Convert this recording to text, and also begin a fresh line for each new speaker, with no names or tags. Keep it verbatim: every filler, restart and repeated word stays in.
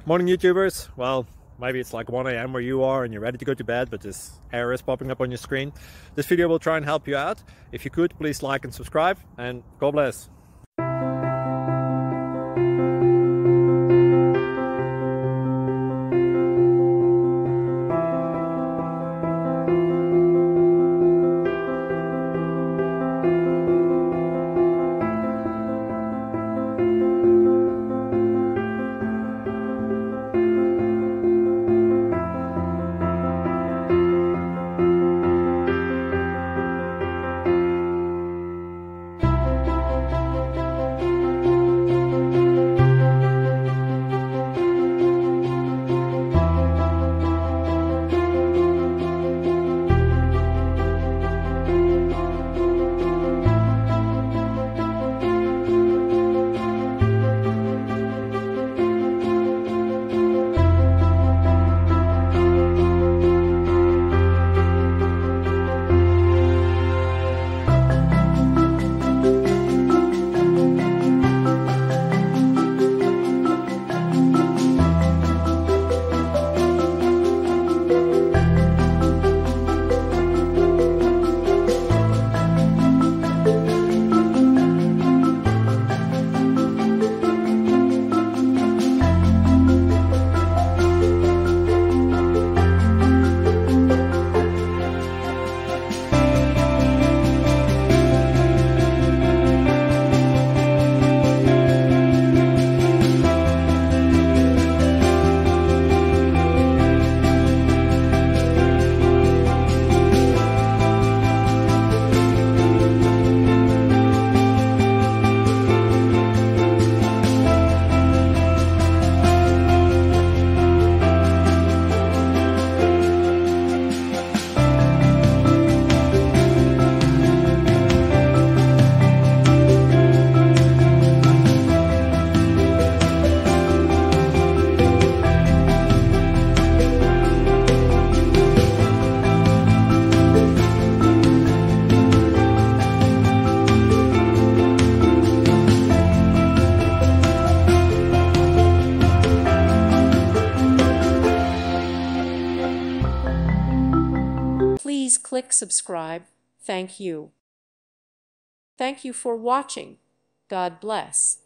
Morning YouTubers. Well, maybe it's like one A M where you are and you're ready to go to bed, but this error is popping up on your screen. This video will try and help you out. If you could, please like and subscribe, and God bless.
Please click subscribe. Thank you. Thank you for watching. God bless.